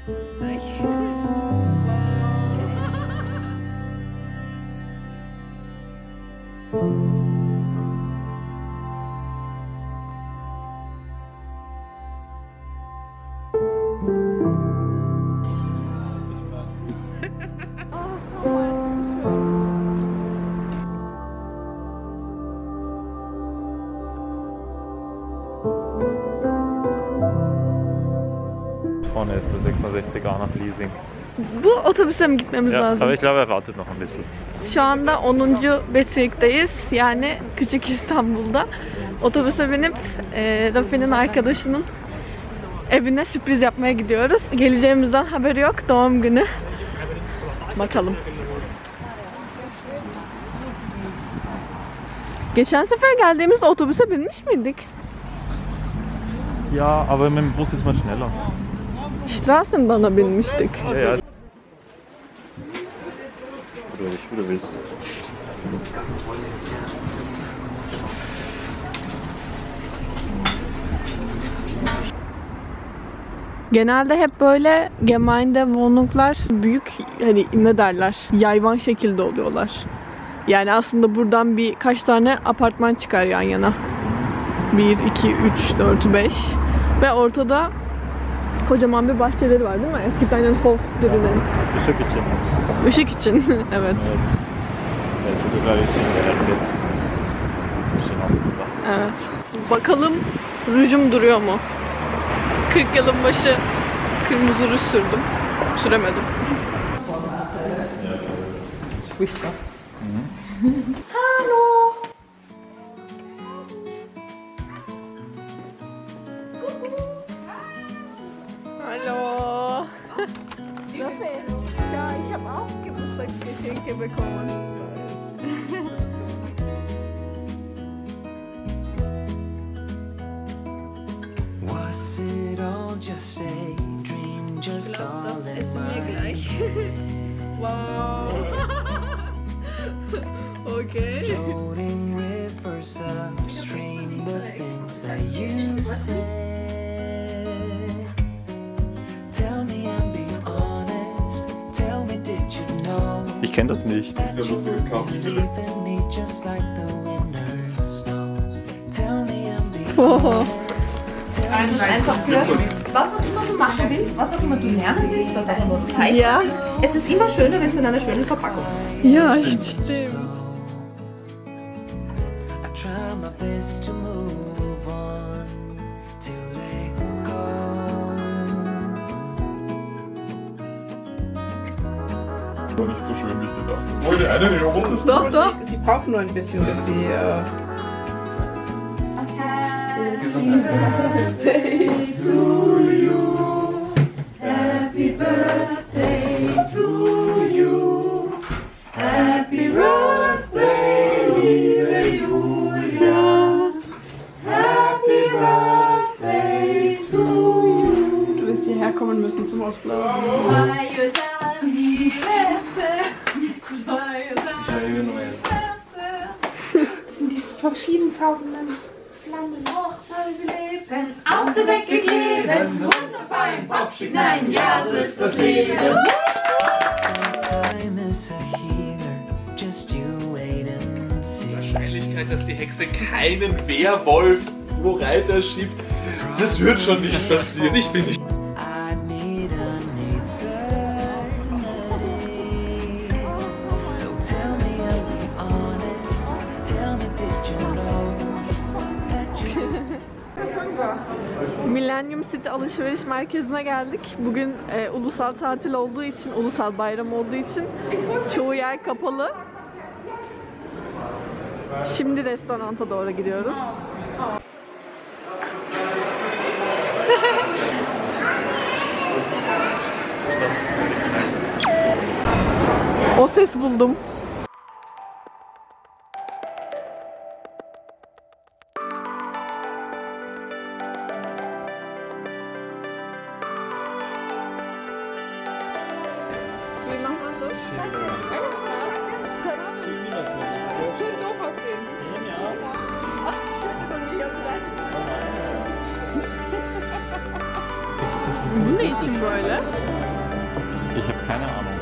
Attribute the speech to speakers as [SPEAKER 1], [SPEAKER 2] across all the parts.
[SPEAKER 1] Vorne ist der 66A nach Liesing.
[SPEAKER 2] Bu otobüse mi gitmemiz lazım?
[SPEAKER 1] Aber ich glaube, er wartet noch ein bisschen.
[SPEAKER 2] Şu anda 10. Beçik'teyiz. Yani Küçük İstanbul'da. Otobüse binip Rafi'nin arkadaşının evine sürpriz yapmaya gidiyoruz. Geleceğimizden haberi yok. Doğum günü. Bakalım. Geçen sefer geldiğimizde otobüse binmiş miydik?
[SPEAKER 1] Ja, aber mit dem Bus ist man schneller.
[SPEAKER 2] Straßenbahn'a binmiştik.
[SPEAKER 1] Ja, ja. Wie du willst.
[SPEAKER 2] Genelde hep böyle Gemeindewohnunglar büyük, hani ne derler, yayvan şekilde oluyorlar. Yani aslında buradan birkaç tane apartman çıkar yan yana. 1, 2, 3, 4, 5 ve ortada kocaman bir bahçeleri var değil mi? Eskiden Hof denilen.
[SPEAKER 1] Işık için.
[SPEAKER 2] Işık için, evet.
[SPEAKER 1] Çocuklar için de herkes bizim için aslında.
[SPEAKER 2] Evet. Bakalım rujum duruyor mu? 40 yılın başı kırmızı ruj sürdüm. Süremedim. Hallo. Hallo. Rafi, ja, ich habe auch Geburtstagsgeschenke bekommen.
[SPEAKER 3] Was it all just a dream, just all in my
[SPEAKER 2] Wow. Okay.
[SPEAKER 3] floating rivers upstream, the things that you said. Tell me and be honest. Tell me, did you know
[SPEAKER 1] Ich kenne das nicht.
[SPEAKER 3] that you believe in me just like the winners know? Tell me and be honest.
[SPEAKER 4] Einfach für was auch immer du machen willst, was auch immer du lernen willst, was auch immer du zeigen
[SPEAKER 2] Ja.
[SPEAKER 4] willst. Es ist immer schöner, wenn es in einer schönen Verpackung ist.
[SPEAKER 2] Ja, stimmt.
[SPEAKER 3] I try my best to move on, to let go.
[SPEAKER 5] War nicht so schön wie ich gedacht. Wollte einer eine Runde ist
[SPEAKER 2] Doch, doch.
[SPEAKER 6] Sie brauchen nur ein bisschen, bis sie.
[SPEAKER 2] Birthday to you. Happy birthday to you. Happy birthday, liebe Julia. Happy birthday to you.
[SPEAKER 6] Du wirst hierher kommen müssen zum Ausblasen.
[SPEAKER 4] Verschiedenfarbenen Flammen Hochzeitsleben auf der Decke kleben und auf ein Popschick, nein, ja, so ist das Leben.
[SPEAKER 3] Time is a healer, just you wait and see.
[SPEAKER 5] Wahrscheinlichkeit, dass die Hexe keinen Werwolf wo Reiter schiebt, das wird schon nicht passieren. Ich bin nicht.
[SPEAKER 3] I need certainty. So tell me and be honest. Tell me, did you know that you
[SPEAKER 2] Millennium City alışveriş merkezine geldik. Bugün ulusal tatil olduğu için, ulusal bayram olduğu için çoğu yer kapalı. Şimdi restoranta doğru gidiyoruz. O ses buldum. Wie macht man das? Schön doof aussehen. Ach, schön von mir. Bu ne için böyle?
[SPEAKER 1] Ich habe keine Ahnung.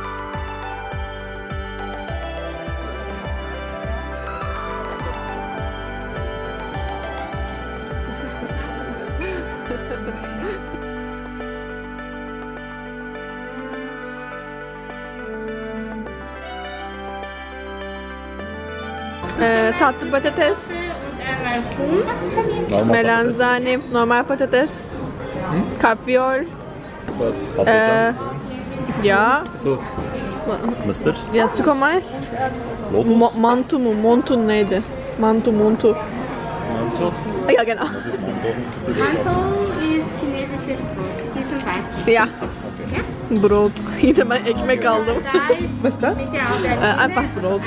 [SPEAKER 2] Tatlı patates,
[SPEAKER 1] Normal
[SPEAKER 2] melanzane, normal patates, kaviol,
[SPEAKER 1] Was? Patlıcan.
[SPEAKER 2] ya,
[SPEAKER 1] So. Mısır.
[SPEAKER 2] ya tsukomais,
[SPEAKER 1] Lotus.
[SPEAKER 2] mantu mu, montun neydi? Mantu.
[SPEAKER 1] Manto.
[SPEAKER 2] Ja, genau.
[SPEAKER 1] Das ist Manto.
[SPEAKER 4] Mantou ist chinesisches Brot. Süß und weiß.
[SPEAKER 2] Ja. Brot. Yine ben ekmek aldım.
[SPEAKER 4] Da ist mit der Aubergine.
[SPEAKER 2] Einfach Brot.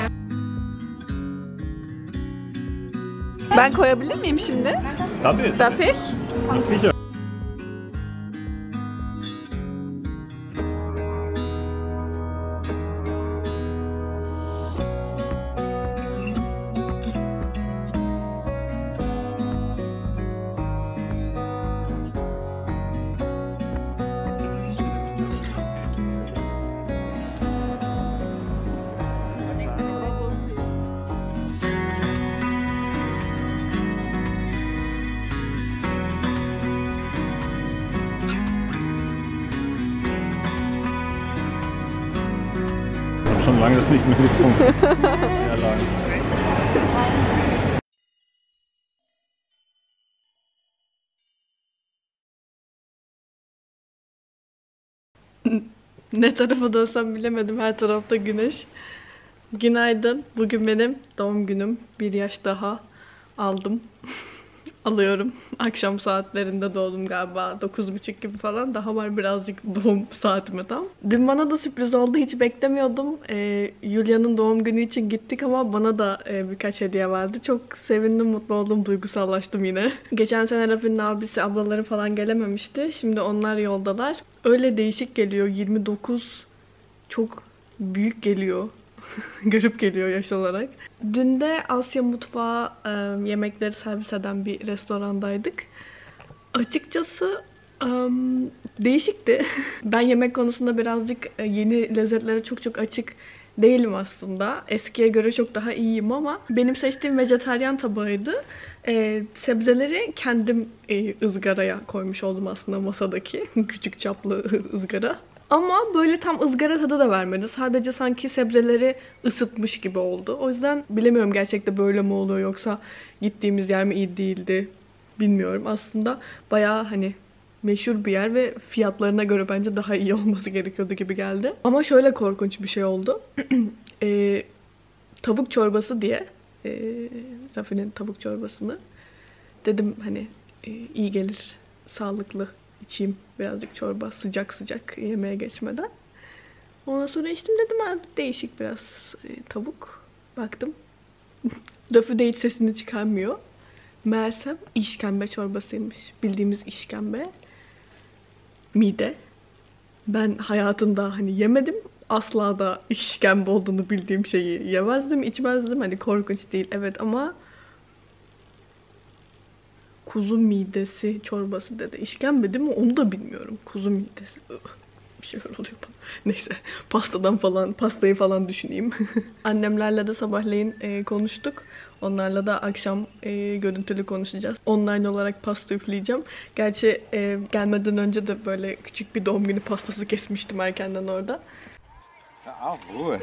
[SPEAKER 2] Ben koyabilir miyim şimdi?
[SPEAKER 1] Tabii.
[SPEAKER 2] Darf ich?
[SPEAKER 1] Sicher. Ich habe schon lange das nicht mehr getrunken. Sehr lang.
[SPEAKER 2] Ne tarafa dönsem bilemedim. Her tarafta güneş. Günaydın. Bugün benim doğum günüm. 1 yaş daha aldım. Alıyorum. Akşam saatlerinde doğdum galiba. 9:30 gibi falan. Daha var birazcık doğum saatime tam. Dün bana da sürpriz oldu. Hiç beklemiyordum. Julia'nın doğum günü için gittik ama bana da birkaç hediye vardı. Çok sevindim, mutlu oldum, duygusallaştım yine. Geçen sene Rafi'nin abisi, ablaları falan gelememişti. Şimdi onlar yoldalar. Öyle değişik geliyor. 29 çok büyük geliyor. Garip geliyor yaş olarak. Dün de Asya mutfağı yemekleri servis eden bir restorandaydık. Açıkçası değişikti. Ben yemek konusunda birazcık yeni lezzetlere çok açık değilim aslında. Eskiye göre çok daha iyiyim ama benim seçtiğim vejetaryen tabağıydı. Sebzeleri kendim ızgaraya koymuş oldum aslında masadaki. Küçük çaplı ızgara. Ama böyle tam ızgara tadı da vermedi. Sadece sanki sebzeleri ısıtmış gibi oldu. O yüzden bilemiyorum gerçekten böyle mi oluyor yoksa gittiğimiz yer mi iyi değildi bilmiyorum. Aslında bayağı hani meşhur bir yer ve fiyatlarına göre bence daha iyi olması gerekiyordu gibi geldi. Ama şöyle korkunç bir şey oldu. Tavuk çorbası diye Rafi'nin tavuk çorbasını dedim hani iyi gelir, sağlıklı içeyim birazcık çorba sıcak yemeğe geçmeden. Ondan sonra içtim dedim değişik biraz tavuk. Baktım Rafi de hiç sesini çıkarmıyor. Meğersem işkembe çorbasıymış. Bildiğimiz işkembe. Mide. Ben hayatımda hani yemedim. Asla da işkembe olduğunu bildiğim şeyi yemezdim, içmezdim. Hani korkunç değil evet ama kuzu midesi çorbası dedi. İşkembe değil mi? Onu da bilmiyorum. Kuzu midesi. Bir şeyler oluyor bana. Neyse. Pastayı falan düşüneyim. Annemlerle de sabahleyin konuştuk. Onlarla da akşam görüntülü konuşacağız. Online olarak pasta üfleyeceğim. Gerçi gelmeden önce de böyle küçük bir doğum günü pastası kesmiştim erkenden orada.
[SPEAKER 3] I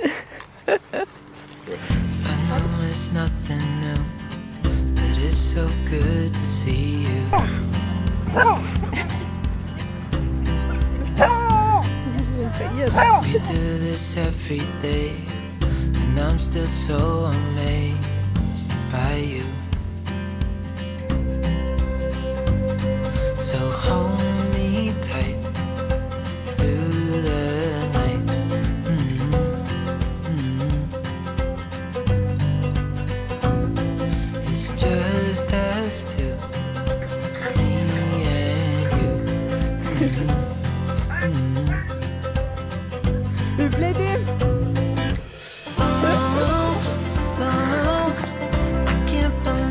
[SPEAKER 3] know it's nothing new, but it's so good to see you. We do this every day, and I'm still so amazed by you. So hold me tight through the night. It's just us two, me and you.
[SPEAKER 2] Üfledim.
[SPEAKER 3] I can't believe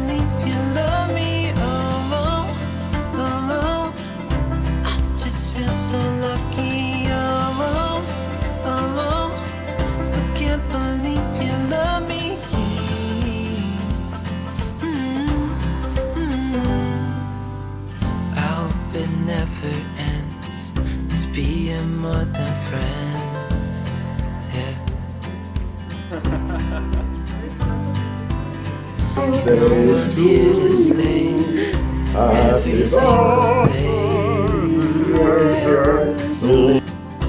[SPEAKER 3] being more than friends. Yeah. No, I'm here to stay every single day. Yeah.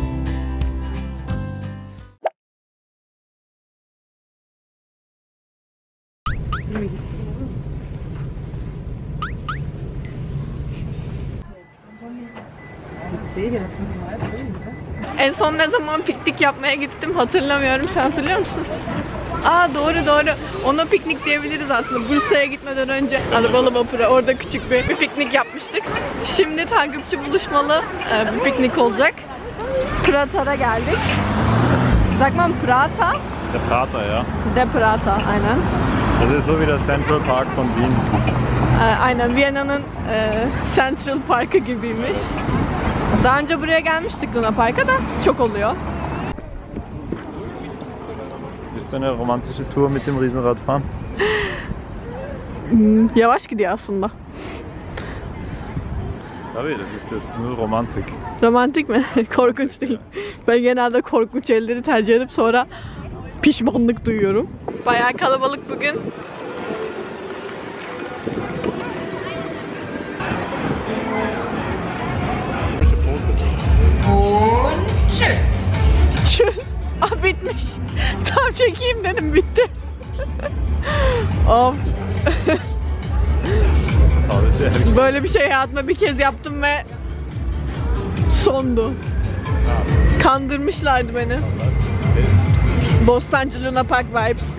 [SPEAKER 2] En son ne zaman piknik yapmaya gittim hatırlamıyorum. Sen hatırlıyor musun? Aa doğru. Ona piknik diyebiliriz aslında. Bursa'ya gitmeden önce arabalı vapura orada küçük bir piknik yapmıştık. Şimdi takipçi buluşmalı bir piknik olacak. Prater'a geldik. Sag mal Prater?
[SPEAKER 1] Der Prater, ja.
[SPEAKER 2] De Prater, aynen.
[SPEAKER 1] Das ist so wie der Central Park von Wien.
[SPEAKER 2] Aynen Viyana'nın Central Park'ı gibiymiş. Daha önce buraya gelmiştik Luna Park'a da çok oluyor.
[SPEAKER 1] Ist so eine romantische Tour mit dem Riesenrad fahren?
[SPEAKER 2] Yavaş gidiyor aslında.
[SPEAKER 1] Tabii, das ist nur Romantik.
[SPEAKER 2] Romantik mi? Korkunç değil. Ben genelde korkunç elleri tercih edip sonra pişmanlık duyuyorum. Bayağı kalabalık bugün. Tschüss. Ah bitmiş. Tam çekeyim dedim bitti. Of.
[SPEAKER 1] Sadece erkek.
[SPEAKER 2] Böyle bir şey hayatımda bir kez yaptım ve sondu. Kandırmışlardı beni. Bostancı Luna Park vibes.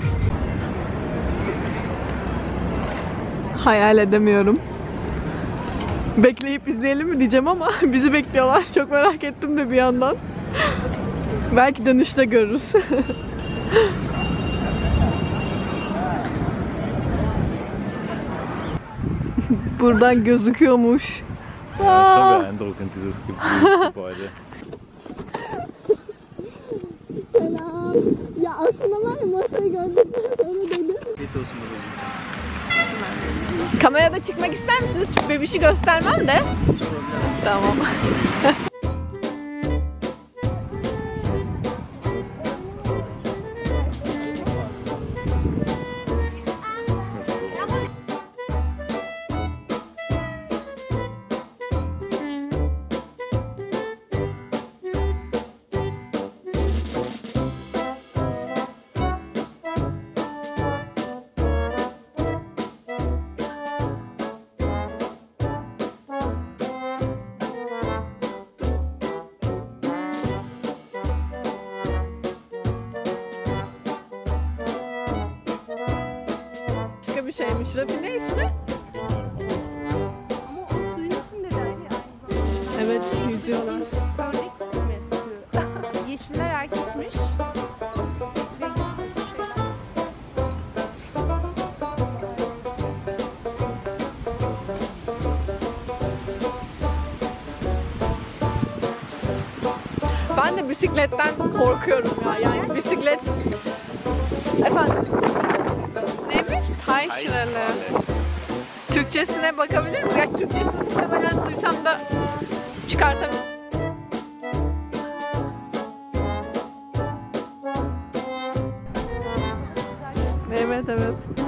[SPEAKER 2] Hayal edemiyorum. Bekleyip izleyelim mi diyeceğim ama bizi bekliyorlar. Çok merak ettim de bir yandan. Belki dönüşte görürüz. Buradan gözüküyormuş.
[SPEAKER 1] Ja, schon beeindruckend, dieses Gebäude.
[SPEAKER 2] Selam. Ya aslında var ya masayı gördükten sonra dedim. Kamerada çıkmak ister misiniz? Çünkü bebişi göstermem de. Tamam. Başka bir şeymiş. Rafi ne ismi?
[SPEAKER 4] Ama o suyun içinde de aynı zamanda.
[SPEAKER 2] Evet, yüzüyorlar.
[SPEAKER 4] Ördek mi? Yeşiller erkekmiş.
[SPEAKER 2] Ben de bisikletten korkuyorum ya. Yani bisiklet... Efendim? Neymiş? Taykralı. Türkçesine bakabilir miyim? Gerçi Türkçesini muhtemelen duysam da çıkartamam. Evet.